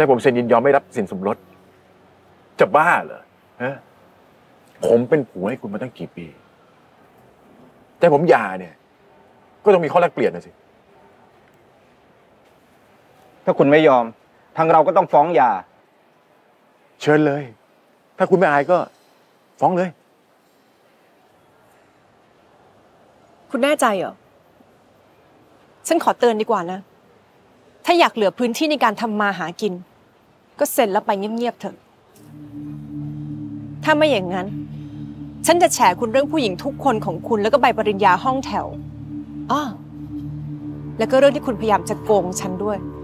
แต่ผมเซ็นยินยอมไม่รับสินสมรสจะบ้าเหรอฮะผมเป็นผัวให้คุณมาตั้งกี่ปีแต่ผมหย่าเนี่ยก็ต้องมีข้อแลกเปลี่ยนนะสิถ้าคุณไม่ยอมทางเราก็ต้องฟ้องหย่าเชิญเลยถ้าคุณไม่อายก็ฟ้องเลยคุณแน่ใจเหรอฉันขอเตือนดีกว่านะถ้าอยากเหลือพื้นที่ในการทำมาหากินก็เซ็นแล้วไปเงียบๆเถอะถ้าไม่อย่างนั้นฉันจะแฉคุณเรื่องผู้หญิงทุกคนของคุณแล้วก็ใบปริญญาห้องแถวอ้อแล้วก็เรื่องที่คุณพยายามจะโกงฉันด้วย